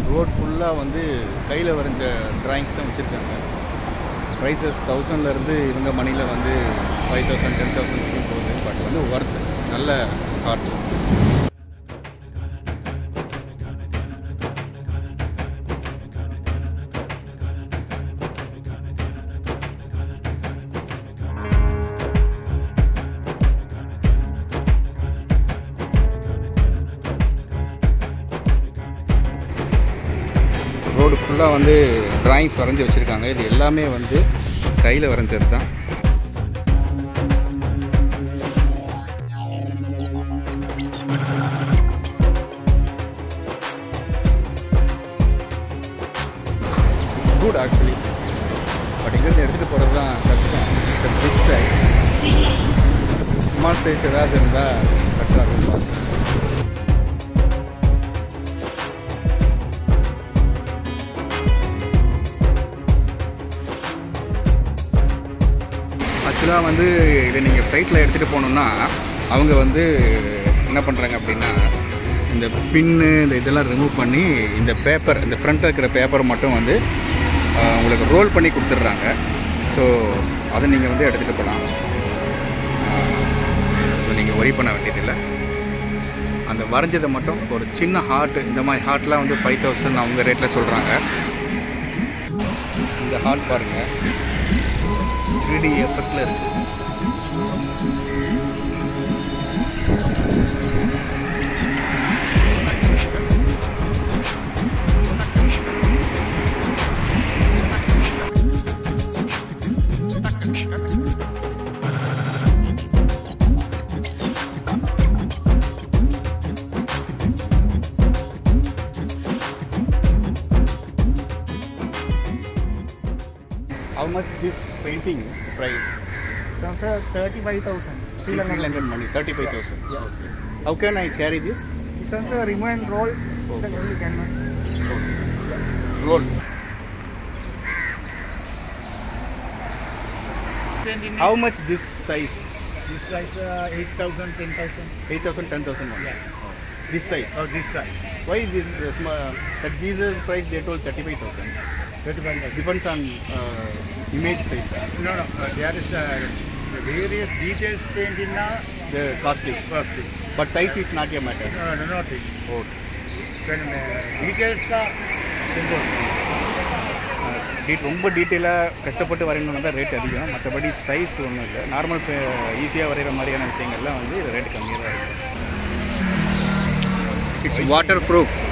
Road ஃபுல்லாக வந்து கையில் வரைஞ்ச ட்ராயிங்ஸ் தான் வச்சுருக்காங்க. ப்ரைஸஸ் 1000லேருந்து இவங்க மணியில் வந்து 5000 10,000 போகுது. பட் வந்து ஒர்த், நல்ல ஆர்ட். ரோடு ஃபுல்லாக வந்து ட்ராயிங்ஸ் வரைஞ்சி வச்சுருக்காங்க. இது எல்லாமே வந்து கையில் வரைஞ்சது தான். Good actually. பட் இங்கேருந்து எடுத்துகிட்டு போகிறது தான் கஷ்டம். It's big size. Small size ஏதாவது இருந்தால் கரெக்டாக இருக்கும். ஆக்சுவலாக வந்து இதை நீங்கள் ஃப்ளைட்டில் எடுத்துகிட்டு போகணுன்னா அவங்க வந்து என்ன பண்ணுறாங்க அப்படின்னா இந்த பின்னு இந்த இதெல்லாம் ரிமூவ் பண்ணி இந்த பேப்பர், இந்த ஃப்ரண்ட்டில் இருக்கிற பேப்பரை மட்டும் வந்து உங்களுக்கு ரோல் பண்ணி கொடுத்துட்றாங்க. ஸோ அதை நீங்கள் வந்து எடுத்துகிட்டு போகலாம். ஸோ நீங்கள் ஒரி பண்ண வேண்டியதில்லை. அந்த வரைஞ்சதை மட்டும் ஒரு சின்ன ஹார்ட், இந்த மாதிரி ஹார்ட்லாம் வந்து 5000 அவங்க ரேட்டில் சொல்கிறாங்க. இந்த ஹார்ட் பாருங்கள், 3D எஃபெக்டில் இருக்குது. How much this painting price? Sir, 35,000. Sri Lankan money, 35,000. Yeah. Okay. How can I carry this? This is a remove and roll. Okay. Only canvas. Roll. How much this size? This size 8,000, 10,000. 8,000, 10,000 money. Yeah. This size. Oh, this size. Why this small? That Jesus price they told 35,000. 35,000. Depends on image size. No. There is the various details painting now. The costly. But size is not a matter. No, not it. Okay. When details are simple. ரொம்ப டீட்டெயிலாக கஷ்டப்பட்டு வரையணும்னா தான் rate அதிகம். மற்றபடி size ஒன்றும் இல்லை. Normal ஈஸியாக வரைகிற மாதிரியான விஷயங்கள்லாம் வந்து ரேட் கம்மியாக தான் இருக்கும். It's water proof.